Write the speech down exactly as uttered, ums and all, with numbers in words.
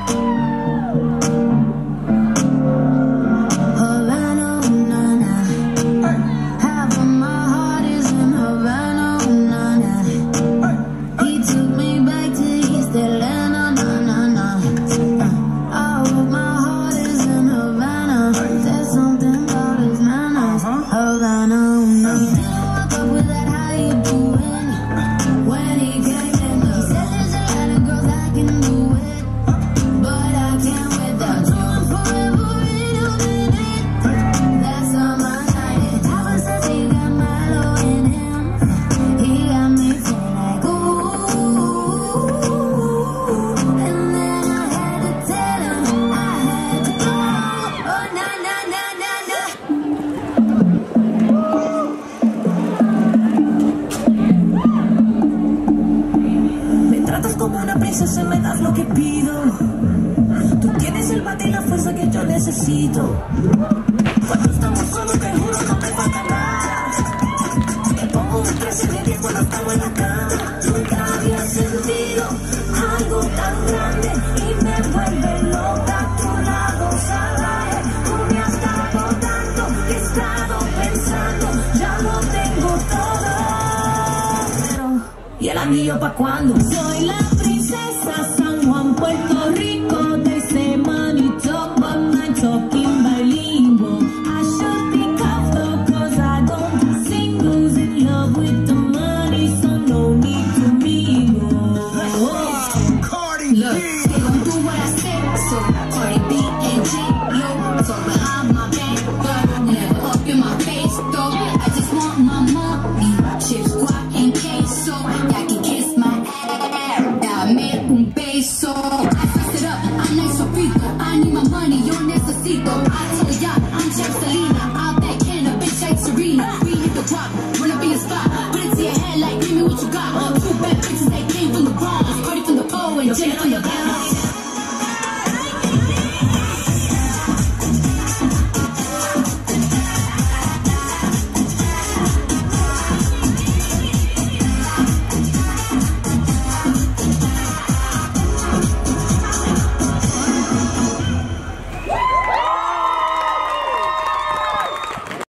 Se me das lo que pido. Tú tienes el bate y la fuerza que yo necesito. Cuando estamos solos te juro no me falta nada. Te pongo un trece de diez cuando estamos en la cama. Nunca había sentido algo tan grande y me vuelve loca a tu lado salvaje. Tú me has dado tanto que he estado pensando, ya lo tengo todo. Pero, ¿y el anillo pa' cuándo? Soy la San Juan, Puerto Rico, they say money talk, but I'm talking bilingual. I should be careful cause I don't do singles, in love with the money, so no need to mingle. Oh. Cardi Look, B. They gon' do what I said, so Cardi B and J Lo, so behind my back, but never up in my face, though. I just want my money, chips, guac, and queso. Y'all can kiss my ass, dame un beso. I fix it up, I'm nice so rico. I need my money, yo necesito. I told ya, I'm Jack Selena. I'll backhand a bitch like Serena. We hit the drop, run up in your spot. Put it to your head like, give me what you got. All two bad bitches that came from the Bronx. Cardi from the O and J from the Bronx.